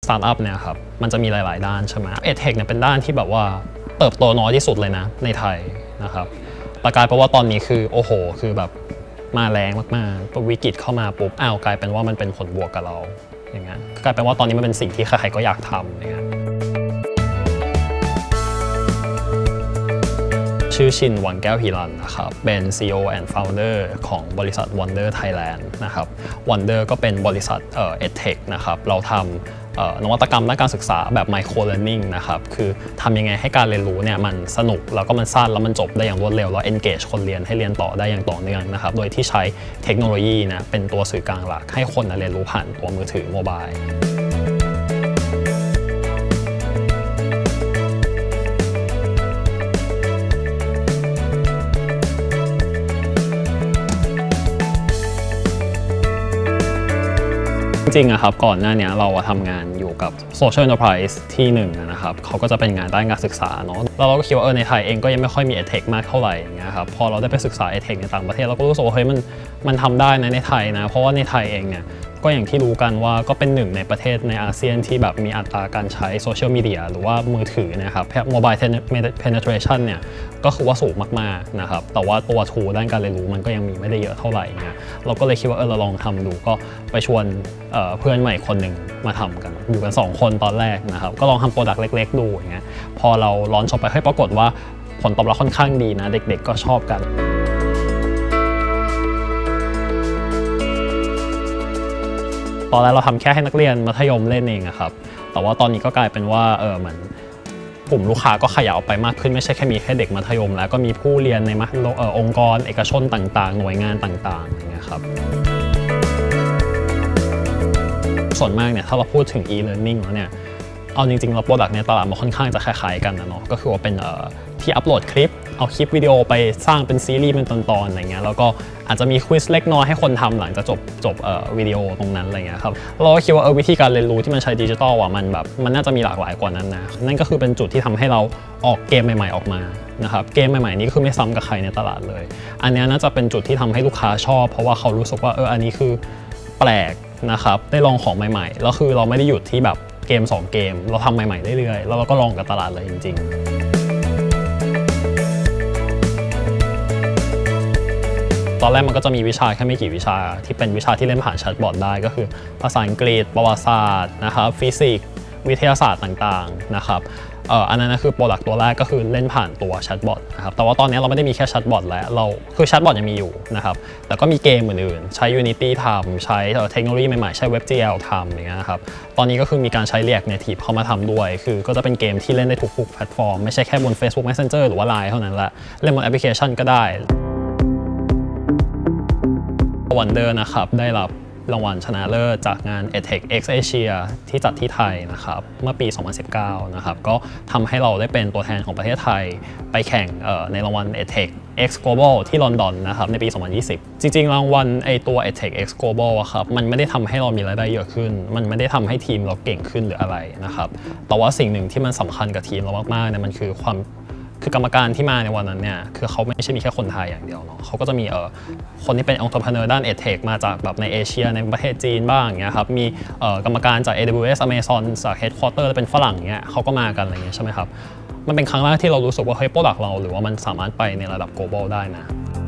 สตาร์ทอัพเนี่ยครับมันจะมีหลายๆด้านใช่ไหมเอเทคเนี่ยเป็นด้านที่แบบว่าเติบโตน้อยที่สุดเลยนะในไทยนะครับแต่กลายเป็นว่าตอนนี้คือโอ้โหคือแบบมาแรงมากๆวิกฤตเข้ามาปุ๊บกลายเป็นว่ามันเป็นผลบวกกับเราอย่างเงี้ยกลายเป็นว่าตอนนี้มันเป็นสิ่งที่ใครๆก็อยากทำอย่างเงี้ยชื่อชินวังแก้วฮีรันนะครับเป็น CEO and Founder ของบริษัท Wonder Thailand นะครับ Wonder ก็เป็นบริษัทEdTech นะครับเราทำนวัตกรรมด้านการศึกษาแบบ Micro Learning นะครับคือทำยังไงให้การเรียนรู้เนี่ยมันสนุกแล้วก็มันสั้นแล้วมันจบได้อย่างรวดเร็วแล้ว engage คนเรียนให้เรียนต่อได้อย่างต่อเนื่องนะครับโดยที่ใช้เทคโนโลยีนะเป็นตัวสื่อกลางหลักให้คนเรียนรู้ผ่านตัวมือถือโมบายจริงๆครับก่อนหน้านี้เราทำงานอยู่กับ Social Enterprise ที่หนึ่งนะครับเขาก็จะเป็นงานด้านการศึกษาเนาะแล้วเราก็คิดว่าในไทยเองก็ยังไม่ค่อยมี EdTech มากเท่าไหร่อย่างเงี้ยครับพอเราได้ไปศึกษา EdTech ในต่างประเทศเราก็รู้สึกว่าเฮ้ยมันทำได้นะในไทยนะเพราะว่าในไทยเองเนี่ยก็อย่างที่รู้กันว่าก็เป็นหนึ่งในประเทศในอาเซียนที่แบบมีอัตราการใช้โซเชียลมีเดียหรือว่ามือถือนะครับ Mobile Penetration เนี่ยก็คือว่าสูงมากๆนะครับแต่ว่าตัว tool ด้านการเรียนรู้มันก็ยังมีไม่ได้เยอะเท่าไหร่เนี่ยเราก็เลยคิดว่าเราลองทำดูก็ไปชวนเพื่อนใหม่คนหนึ่งมาทำกันอยู่กัน2คนตอนแรกนะครับก็ลองทำโปรดักต์เล็กๆดูอย่างเงี้ยพอเราลอนช์ออกไปให้ปรากฏว่าผลตอบรับค่อนข้างดีนะเด็กๆก็ชอบกันตอนแรกเราทำแค่ให้นักเรียนมัธยมเล่นเองครับแต่ว่าตอนนี้ก็กลายเป็นว่าเหมือนกลุ่มลูกค้าก็ขยายออกไปมากขึ้นไม่ใช่แค่มีแค่เด็กมัธยมแล้วก็มีผู้เรียนในองค์กรเอกชนต่างๆหน่วยงานต่างๆอย่างเงี้ยครับส่วนมากเนี่ยถ้าเราพูดถึง e-learning แล้วเนี่ยเอาจริงๆเราโปรดักต์ในตลาดมันค่อนข้างจะคล้ายๆกันนะเนาะก็คือว่าเป็นที่อัปโหลดคลิปเอาคลิปวิดีโอไปสร้างเป็นซีรีส์เป็นตอนๆอะไรเงี้ยแล้วก็อาจจะมีควิสเล็กน้อยให้คนทำหลังจากจบวิดีโอตรงนั้นอะไรเงี้ยครับเราก็คิดว่าวิธีการเรียนรู้ที่มันใช้ดิจิทัลมันน่าจะมีหลากหลายกว่านั้นนะนั่นก็คือเป็นจุดที่ทำให้เราออกเกมใหม่ๆออกมานะครับเกมใหม่ๆนี้คือไม่ซ้ำกับใครในตลาดเลยอันนี้น่าจะเป็นจุดที่ทำให้ลูกค้าชอบเพราะว่าเขารู้สึกว่าอันนี้คือแปลกนะครับได้ลองของใหม่ๆแล้วคือเราไม่ได้หยุดที่แบบเกม2เกมเราทำใหม่ๆเรื่อยๆแล้วเราก็ลองกับตลาดเลยจริงๆตอนแรกมันก็จะมีวิชาแค่ไม่กี่วิชาที่เป็นวิชาที่เล่นผ่านแชทบอทได้ก็คือภาษาอังกฤษประวัติศาสตร์นะครับฟิสิกส์วิทยาศาสตร์ต่างๆนะครับอันนั้นคือโปรดักต์ตัวแรกก็คือเล่นผ่านตัวแชทบอทนะครับแต่ว่าตอนนี้เราไม่ได้มีแค่แชทบอทแล้วคือแชทบอทยังมีอยู่นะครับแต่ก็มีเกมอื่นๆใช้ Unity ทำใช้เทคโนโลยีใหม่ๆใช้ WebGL ทำอย่างเงี้ยครับตอนนี้ก็คือมีการใช้ React Native เข้ามาทำด้วยคือก็จะเป็นเกมที่เล่นได้ทุกแพลตฟอร์มไม่ใช่แค่บน Facebook Messenger หรือว่า Line เท่านั้นแหละเล่นบนแอปพลิเคชันก็ได้ Wonder นะครับได้รับรางวัลชนะเลิศจากงาน EdTech X Asia ที่จัดที่ไทยนะครับเมื่อปี 2019 นะครับก็ทำให้เราได้เป็นตัวแทนของประเทศไทยไปแข่งในรางวัล EdTech X Global ที่ลอนดอนนะครับในปี 2020 จริงๆรางวัลตัว EdTech X Global ครับมันไม่ได้ทำให้เรามีรายได้เยอะขึ้นมันไม่ได้ทำให้ทีมเราเก่งขึ้นหรืออะไรนะครับแต่ว่าสิ่งหนึ่งที่มันสำคัญกับทีมเรามากๆเนี่ยมันคือกรรมการที่มาในวันนั้นเนี่ยคือเขาไม่ใช่มีแค่คนไทยอย่างเดียวเนาะเขาก็จะมีคนที่เป็น entrepreneur ด้าน EdTech มาจากแบบในเอเชียในประเทศจีนบ้างอย่างเงี้ยครับมีกรรมการจาก AWS Amazon จาก Headquarter เป็นฝรั่งเงี้ยเขาก็มากันอะไรเงี้ยใช่ไหมครับมันเป็นครั้งแรกที่เรารู้สึกว่าเฮ้ย product เราหรือว่ามันสามารถไปในระดับ global ได้นะ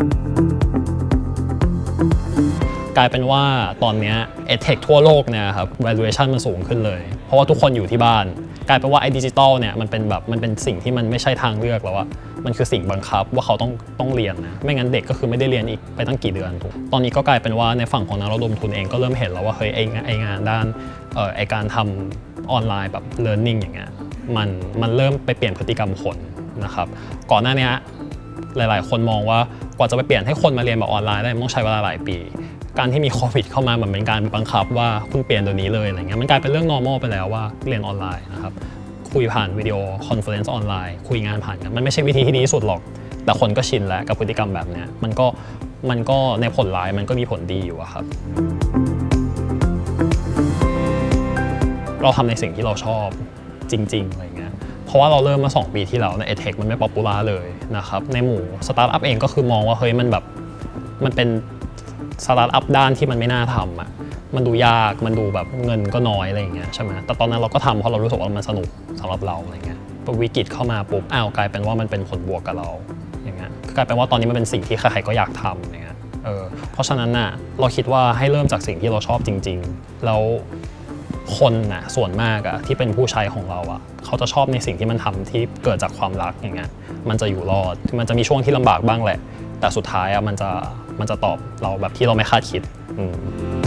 กลายเป็นว่าตอนนี้ EdTech ทั่วโลกเนี่ยครับ valuation มันสูงขึ้นเลยเพราะว่าทุกคนอยู่ที่บ้านกลายเป็นว่าไอ้ดิจิตอลเนี่ยมันเป็นสิ่งที่มันไม่ใช่ทางเลือกแล้วอะมันคือสิ่งบังคับว่าเขาต้องเรียนนะไม่งั้นเด็กก็คือไม่ได้เรียนอีกไปตั้งกี่เดือนถูกตอนนี้ก็กลายเป็นว่าในฝั่งของนักระดมทุนเองก็เริ่มเห็นแล้วว่าเฮ้ยไองานด้านไอการทำออนไลน์แบบ learning อย่างเงี้ยมันเริ่มไปเปลี่ยนพฤติกรรมคนนะครับก่อนหน้านี้หลายๆคนมองว่ากว่าจะไปเปลี่ยนให้คนมาเรียนแบบออนไลน์ได้มันต้องใช้เวลาหลายปีการที่มีโควิดเข้ามาเหมือนเป็นการบังคับว่าคุณเปลี่ยนตัวนี้เลยอะไรเงี้ยมันกลายเป็นเรื่อง normal ไปแล้วว่าเรียนออนไลน์นะครับคุยผ่านวิดีโอคอนเฟอเรนซ์ออนไลน์คุยงานผ่านกันมันไม่ใช่วิธีที่ดีที่สุดหรอกแต่คนก็ชินแล้วกับพฤติกรรมแบบนี้มันก็ในผลร้ายมันก็มีผลดีอยู่ครับเราทำในสิ่งที่เราชอบจริงๆอะไรเงี้ยเพราะว่าเราเริ่มมา2 ปีที่แล้วใน EdTech มันไม่ป๊อปปูล่าเลยนะครับในหมู่สตาร์ทอัพเองก็คือมองว่าเฮ้ยมันเป็นสตาร์ทอัพด้านที่มันไม่น่าทำอ่ะมันดูยากมันดูแบบเงินก็น้อยอะไรอย่างเงี้ยใช่ไหมแต่ตอนนั้นเราก็ทำเพราะเรารู้สึกว่ามันสนุกสำหรับเราอะไรเงี้ยพอวิกฤตเข้ามาปุ๊บกลายเป็นว่ามันเป็นผลบวกกับเราอย่างเงี้ยกลายเป็นว่าตอนนี้มันเป็นสิ่งที่ใครๆก็อยากทำอย่างเงี้ยเพราะฉะนั้นน่ะเราคิดว่าให้เริ่มจากสิ่งที่เราชอบจริงๆแล้วคนน่ะส่วนมากอะที่เป็นผู้ใช้ของเราอะเขาจะชอบในสิ่งที่มันทำที่เกิดจากความรักอย่างเงี้ยมันจะอยู่รอดมันจะมีช่วงที่ลำบากบ้างแหละแต่สุดท้ายอะมันจะตอบเราแบบที่เราไม่คาดคิด